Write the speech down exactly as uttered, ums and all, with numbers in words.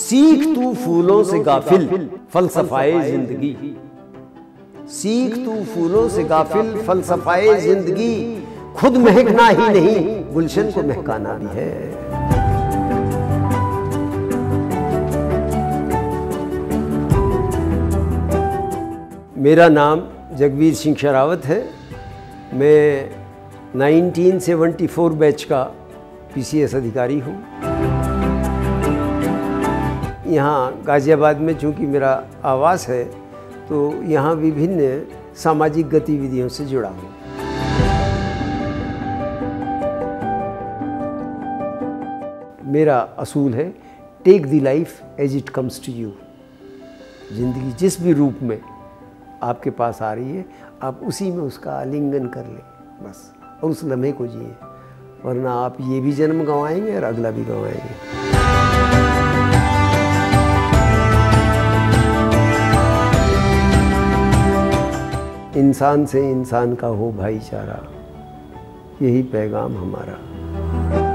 सीख तू फूलों से गाफिल फलसफाए जिंदगी, सीख तू फूलों से गाफिल फलसफाए जिंदगी, खुद महकना ही नहीं गुलशन को महकाना भी है। मेरा नाम जगवीर सिंह शेरावत है। मैं उन्नीस सौ चौहत्तर बैच का पीसीएस अधिकारी हूँ। यहाँ गाज़ियाबाद में चूँकि मेरा आवास है तो यहाँ विभिन्न सामाजिक गतिविधियों से जुड़ा हूँ। मेरा असूल है take the life as it comes to you. ज़िंदगी जिस भी रूप में आपके पास आ रही है आप उसी में उसका आलिंगन कर लें बस, और उस लम्हे को जिए, वरना आप ये भी जन्म गंवाएंगे और अगला भी गंवाएंगे। इंसान से इंसान का हो भाईचारा, यही पैगाम हमारा।